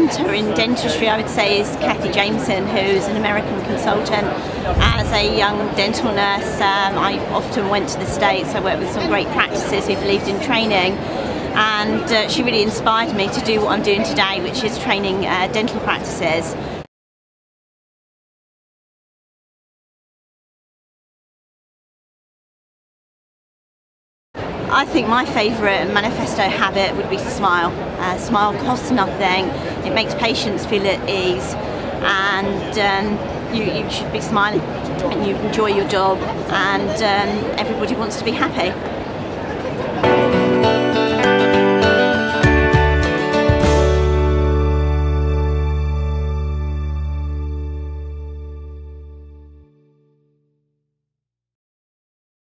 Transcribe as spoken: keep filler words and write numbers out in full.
mentor in dentistry, I would say, is Kathy Jameson, who's an American consultant. As a young dental nurse, um, I often went to the States. I worked with some great practices who believed in training, and uh, she really inspired me to do what I'm doing today, which is training uh, dental practices. I think my favourite manifesto habit would be to smile. Uh, smile costs nothing, it makes patients feel at ease, and um, you, you should be smiling and you enjoy your job, and um, everybody wants to be happy.